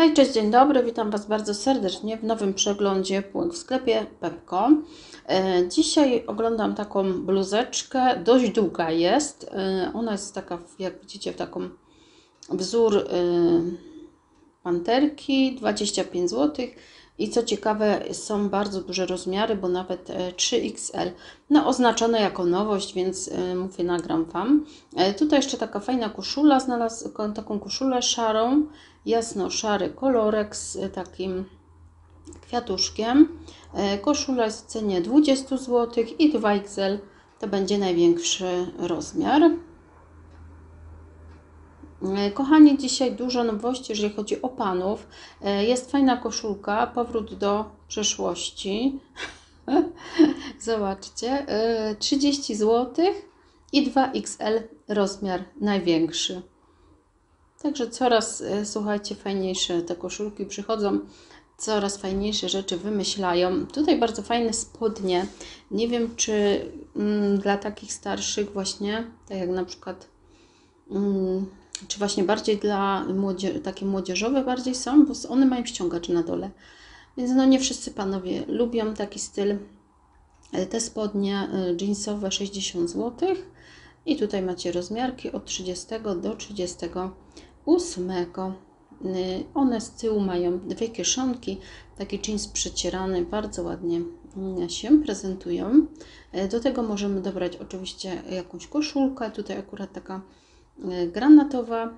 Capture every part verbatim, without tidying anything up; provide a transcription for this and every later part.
Hej, cześć, dzień dobry, witam Was bardzo serdecznie w nowym przeglądzie półek w sklepie Pepco. E, Dzisiaj oglądam taką bluzeczkę, dość długa jest, e, ona jest taka, jak widzicie, w taką wzór e, panterki, dwadzieścia pięć złotych i co ciekawe są bardzo duże rozmiary, bo nawet trzy X L. No oznaczone jako nowość, więc e, mówię, nagram Wam. E, Tutaj jeszcze taka fajna koszula, znalazłam taką koszulę szarą, jasno-szary kolorek z takim kwiatuszkiem. Koszula jest w cenie dwadzieścia złotych i dwa X L to będzie największy rozmiar. Kochani, dzisiaj dużo nowości, jeżeli chodzi o panów. Jest fajna koszulka, powrót do przeszłości. Zobaczcie, trzydzieści złotych i dwa X L rozmiar największy. Także coraz, słuchajcie, fajniejsze te koszulki przychodzą, coraz fajniejsze rzeczy wymyślają. Tutaj bardzo fajne spodnie. Nie wiem, czy mm, dla takich starszych właśnie, tak jak na przykład, mm, czy właśnie bardziej dla młodzie takie młodzieżowe bardziej są, bo one mają ściągacz na dole. Więc no nie wszyscy panowie lubią taki styl. Te spodnie jeansowe sześćdziesiąt złotych i tutaj macie rozmiarki od trzydziestego do trzydziestego ósmego. One z tyłu mają dwie kieszonki, taki jeans przecierany, bardzo ładnie się prezentują. Do tego możemy dobrać oczywiście jakąś koszulkę, tutaj akurat taka granatowa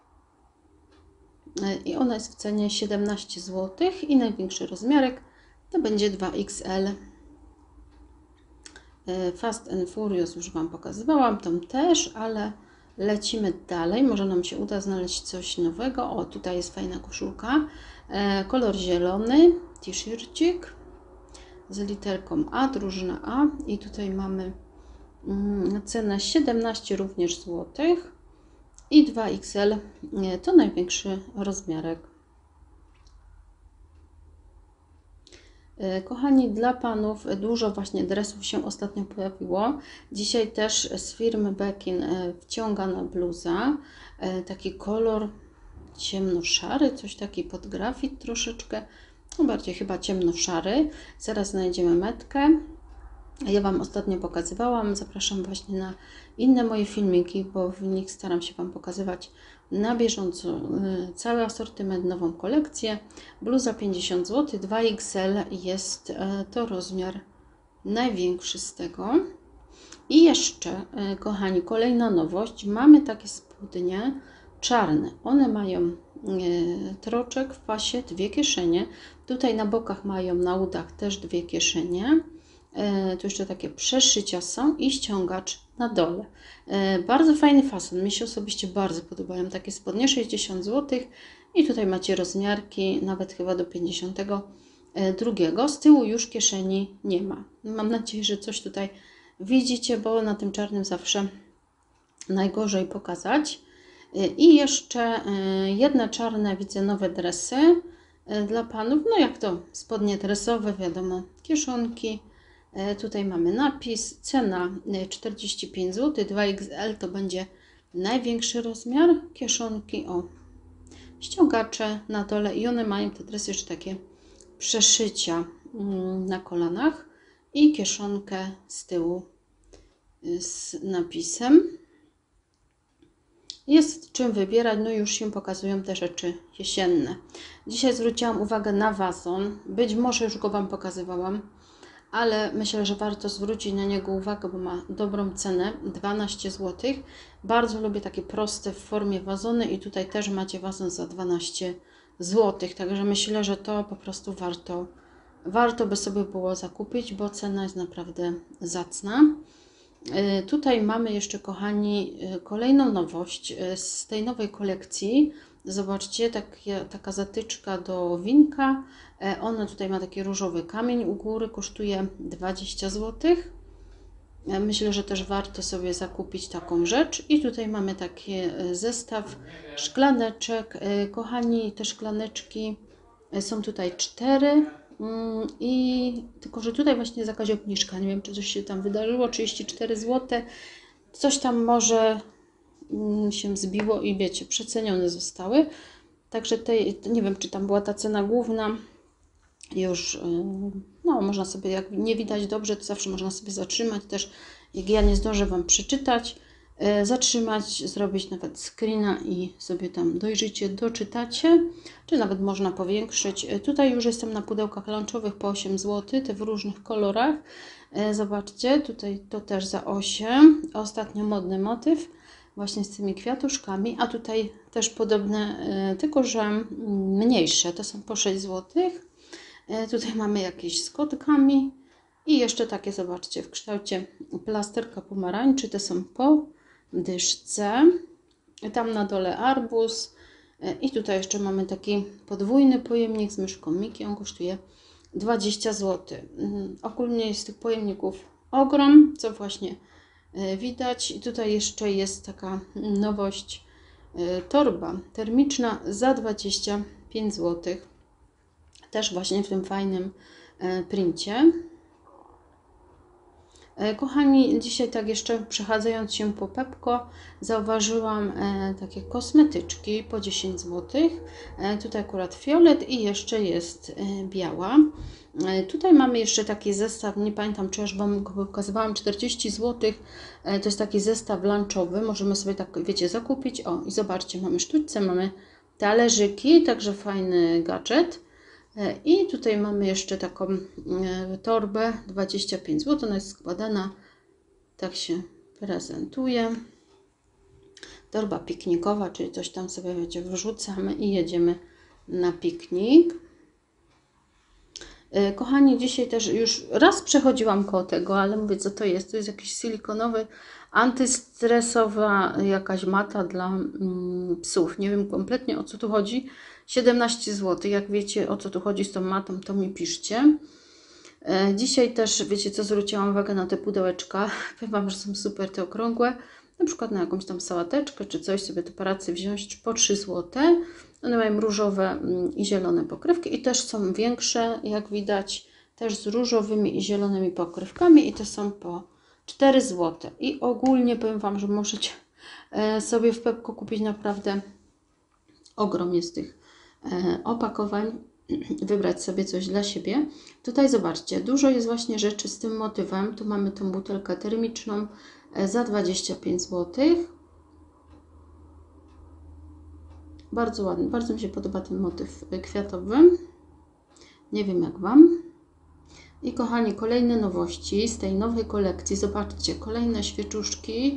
i ona jest w cenie siedemnaście złotych i największy rozmiarek to będzie dwa X L. Fast and Furious już Wam pokazywałam, tam też, ale lecimy dalej, może nam się uda znaleźć coś nowego. O, tutaj jest fajna koszulka, e, kolor zielony, t-shircik z literką A, drużyna A i tutaj mamy mm, cenę siedemnaście również złotych i dwa X L e, to największy rozmiarek. Kochani, dla panów dużo właśnie dresów się ostatnio pojawiło. Dzisiaj też z firmy Beckin wciągana bluza. Taki kolor ciemnoszary, coś taki pod grafit troszeczkę. No bardziej chyba ciemnoszary. Zaraz znajdziemy metkę. Ja Wam ostatnio pokazywałam. Zapraszam właśnie na inne moje filmiki, bo w nich staram się Wam pokazywać na bieżąco cały asortyment, nową kolekcję. Bluza pięćdziesiąt złotych, dwa X L jest to rozmiar największy z tego. I jeszcze, kochani, kolejna nowość. Mamy takie spodnie czarne. One mają troczek w pasie, dwie kieszenie. Tutaj na bokach mają, na udach też dwie kieszenie. Tu jeszcze takie przeszycia są i ściągacz na dole. Bardzo fajny fason, mi się osobiście bardzo podobają takie spodnie, sześćdziesiąt złotych i tutaj macie rozmiarki nawet chyba do pięćdziesiątego drugiego. Z tyłu już kieszeni nie ma. Mam nadzieję, że coś tutaj widzicie, bo na tym czarnym zawsze najgorzej pokazać. I jeszcze jedne czarne, widzę, nowe dresy dla panów. No jak to, spodnie dresowe, wiadomo, kieszonki. Tutaj mamy napis, cena czterdzieści pięć złotych, dwa X L to będzie największy rozmiar, kieszonki, o, ściągacze na dole i one mają te dresy jeszcze takie przeszycia na kolanach i kieszonkę z tyłu z napisem. Jest czym wybierać, no już się pokazują te rzeczy jesienne. Dzisiaj zwróciłam uwagę na wazon, być może już go Wam pokazywałam, ale myślę, że warto zwrócić na niego uwagę, bo ma dobrą cenę, dwanaście złotych. Bardzo lubię takie proste w formie wazony i tutaj też macie wazon za dwanaście złotych, także myślę, że to po prostu warto, warto by sobie było zakupić, bo cena jest naprawdę zacna. Tutaj mamy jeszcze, kochani, kolejną nowość z tej nowej kolekcji. Zobaczcie, takie, taka zatyczka do winka. Ona tutaj ma taki różowy kamień u góry, kosztuje dwadzieścia złotych. Myślę, że też warto sobie zakupić taką rzecz. I tutaj mamy taki zestaw szklaneczek. Kochani, te szklaneczki są tutaj cztery. I tylko, że tutaj właśnie jest jakaś obniżka. Nie wiem, czy coś się tam wydarzyło. trzydzieści cztery złote. Coś tam może się zbiło i wiecie, przecenione zostały. Także tej, nie wiem, czy tam była ta cena główna. Już, no można sobie, jak nie widać dobrze, to zawsze można sobie zatrzymać też, jak ja nie zdążę Wam przeczytać, zatrzymać, zrobić nawet screena i sobie tam dojrzycie, doczytacie, czy nawet można powiększyć. Tutaj już jestem na pudełkach lunchowych po osiem złotych, te w różnych kolorach. Zobaczcie, tutaj to też za osiem. Ostatnio modny motyw, właśnie z tymi kwiatuszkami, a tutaj też podobne, tylko że mniejsze, to są po sześć złotych. Tutaj mamy jakieś z kotkami i jeszcze takie, zobaczcie, w kształcie plasterka pomarańczy, te są po dyszce. Tam na dole arbuz i tutaj jeszcze mamy taki podwójny pojemnik z myszką Miki, on kosztuje dwadzieścia złotych. Ogólnie jest tych pojemników ogrom, co właśnie widać. I tutaj jeszcze jest taka nowość, torba termiczna za dwadzieścia pięć złotych. Też właśnie w tym fajnym princie. Kochani, dzisiaj tak jeszcze przechadzając się po Pepco, zauważyłam takie kosmetyczki po dziesięć złotych. Tutaj akurat fiolet i jeszcze jest biała. Tutaj mamy jeszcze taki zestaw, nie pamiętam, czy już Wam go pokazywałam, czterdzieści złotych. To jest taki zestaw lunchowy, możemy sobie tak, wiecie, zakupić. O, i zobaczcie, mamy sztućce, mamy talerzyki, także fajny gadżet. I tutaj mamy jeszcze taką torbę, dwadzieścia pięć złotych, ona jest składana, tak się prezentuje. Torba piknikowa, czyli coś tam sobie, wiecie, wrzucamy i jedziemy na piknik. Kochani, dzisiaj też już raz przechodziłam koło tego, ale mówię, co to jest. To jest jakiś silikonowy, antystresowa jakaś mata dla mm, psów. Nie wiem kompletnie, o co tu chodzi. siedemnaście złotych. Jak wiecie, o co tu chodzi z tą matą, to mi piszcie. E, dzisiaj też, wiecie co, zwróciłam uwagę na te pudełeczka. Powiem Wam, że są super te okrągłe. Na przykład na jakąś tam sałateczkę, czy coś sobie do pracy wziąć po trzy złote. One mają różowe i zielone pokrywki i też są większe, jak widać, też z różowymi i zielonymi pokrywkami i to są po cztery złote. I ogólnie powiem Wam, że możecie sobie w Pepco kupić naprawdę ogrom jest tych opakowań, wybrać sobie coś dla siebie. Tutaj zobaczcie, dużo jest właśnie rzeczy z tym motywem. Tu mamy tą butelkę termiczną za dwadzieścia pięć złotych. Bardzo ładny, bardzo mi się podoba ten motyw kwiatowy. Nie wiem jak Wam. I kochani, kolejne nowości z tej nowej kolekcji. Zobaczcie, kolejne świeczuszki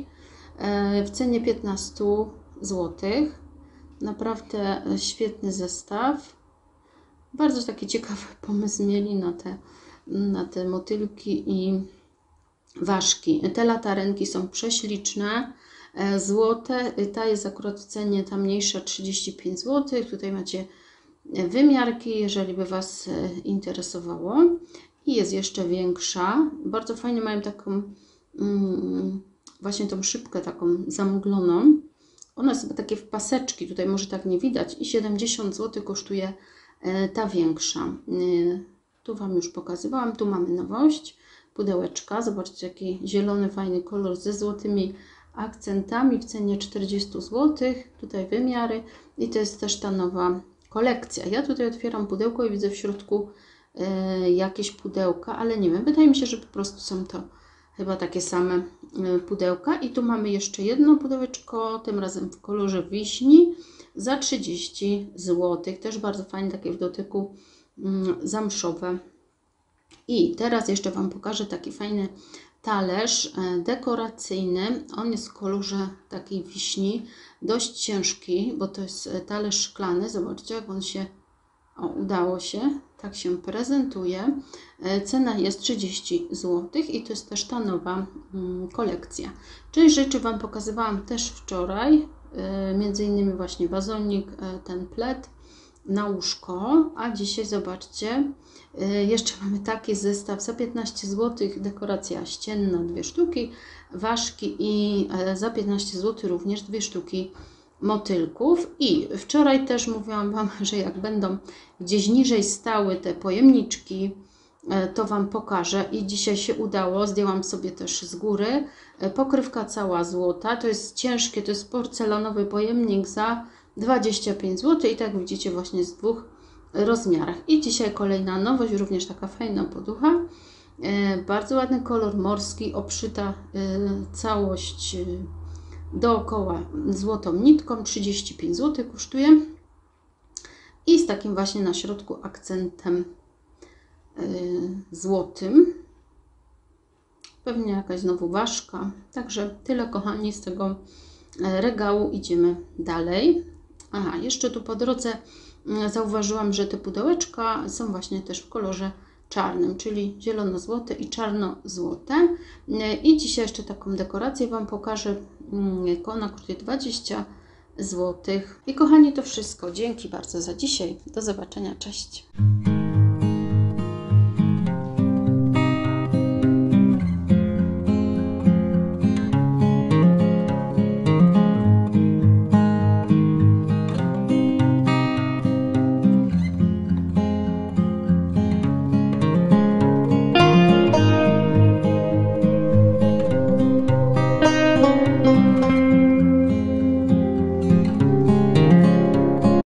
w cenie piętnaście złotych. Naprawdę świetny zestaw. Bardzo taki ciekawy pomysł mieli na te, na te motylki i ważki. Te latarenki są prześliczne. Złote, ta jest akurat w cenie, ta mniejsza trzydzieści pięć złotych. Tutaj macie wymiarki, jeżeli by Was interesowało. I jest jeszcze większa. Bardzo fajnie mają taką mm, właśnie tą szybkę taką zamgloną. One są takie w paseczki, tutaj może tak nie widać. I siedemdziesiąt złotych kosztuje ta większa. Tu Wam już pokazywałam. Tu mamy nowość. Pudełeczka. Zobaczcie, jaki zielony, fajny kolor ze złotymi akcentami w cenie czterdzieści złotych. Tutaj wymiary i to jest też ta nowa kolekcja. Ja tutaj otwieram pudełko i widzę w środku y, jakieś pudełka, ale nie wiem, wydaje mi się, że po prostu są to chyba takie same y, pudełka. I tu mamy jeszcze jedno pudełeczko, tym razem w kolorze wiśni za trzydzieści złotych. Też bardzo fajne, takie w dotyku y, zamszowe. I teraz jeszcze Wam pokażę taki fajny talerz dekoracyjny. On jest w kolorze takiej wiśni, dość ciężki, bo to jest talerz szklany. Zobaczcie, jak on się, o, udało się, tak się prezentuje. Cena jest trzydzieści złotych i to jest też ta nowa mm, kolekcja. Część rzeczy Wam pokazywałam też wczoraj, między innymi właśnie wazonik, ten pled na łóżko, a dzisiaj zobaczcie, jeszcze mamy taki zestaw za piętnaście złotych, dekoracja ścienna, dwie sztuki, ważki i za piętnaście złotych również dwie sztuki motylków. I wczoraj też mówiłam Wam, że jak będą gdzieś niżej stały te pojemniczki, to Wam pokażę i dzisiaj się udało, zdjęłam sobie też z góry, pokrywka cała złota, to jest ciężkie, to jest porcelanowy pojemnik za dwadzieścia pięć złotych i tak widzicie właśnie z dwóch rozmiarach. I dzisiaj kolejna nowość, również taka fajna poducha. E, bardzo ładny kolor morski, obszyta e, całość e, dookoła złotą nitką, trzydzieści pięć złotych kosztuje. I z takim właśnie na środku akcentem e, złotym. Pewnie jakaś znowu ważka. Także tyle, kochani, z tego regału. Idziemy dalej. Aha, jeszcze tu po drodze zauważyłam, że te pudełeczka są właśnie też w kolorze czarnym, czyli zielono-złote i czarno-złote. I dzisiaj jeszcze taką dekorację Wam pokażę. Ona kosztuje dwadzieścia złotych. I kochani, to wszystko. Dzięki bardzo za dzisiaj. Do zobaczenia. Cześć.